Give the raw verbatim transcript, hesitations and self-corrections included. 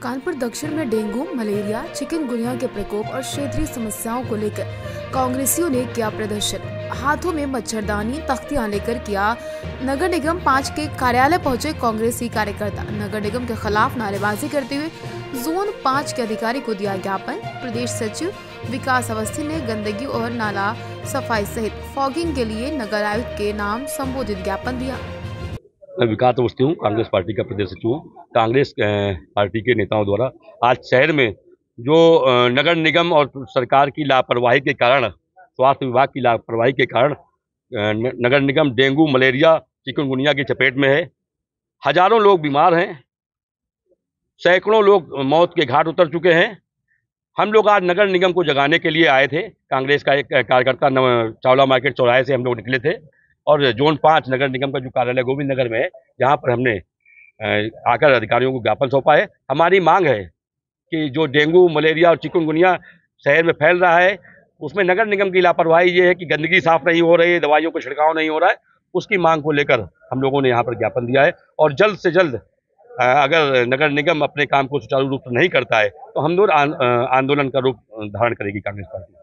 कानपुर दक्षिण में dengue, malaria, chikungunya के प्रकोप और क्षेत्रीय समस्याओं को लेकर कांग्रेसियों ने किया प्रदर्शन। हाथों में मच्छरदानी, तख्तियां लेकर किया नगर निगम पाँच के कार्यालय पहुंचे कांग्रेसी कार्यकर्ता। नगर निगम के खिलाफ नारेबाजी करते हुए जोन पाँच के अधिकारी को दिया ज्ञापन। प्रदेश सचिव विकास अवस्थी ने गंदगी और नाला सफाई सहित फॉगिंग के लिए नगर आयुक्त के नाम संबोधित ज्ञापन दिया। मैं विकास अवस्थी हूँ, कांग्रेस पार्टी का प्रदेश सचिव हूँ। कांग्रेस पार्टी के नेताओं द्वारा आज शहर में जो नगर निगम और सरकार की लापरवाही के कारण, स्वास्थ्य विभाग की लापरवाही के कारण नगर निगम डेंगू, मलेरिया, चिकनगुनिया की चपेट में है। हजारों लोग बीमार हैं, सैकड़ों लोग मौत के घाट उतर चुके हैं। हम लोग आज नगर निगम को जगाने के लिए आए थे। कांग्रेस का एक कार्यकर्ता चावला मार्केट चौराहे से हम लोग निकले थे और जोन पाँच नगर निगम का जो कार्यालय गोविंद नगर में है, जहाँ पर हमने आकर अधिकारियों को ज्ञापन सौंपा है। हमारी मांग है कि जो डेंगू, मलेरिया और चिकनगुनिया शहर में फैल रहा है, उसमें नगर निगम की लापरवाही ये है कि गंदगी साफ नहीं हो रही है, दवाइयों का छिड़काव नहीं हो रहा है। उसकी मांग को लेकर हम लोगों ने यहाँ पर ज्ञापन दिया है और जल्द से जल्द अगर नगर निगम अपने काम को सुचारू रूप से नहीं करता है तो हम लोग आंदोलन का रूप धारण करेगी कांग्रेस पार्टी।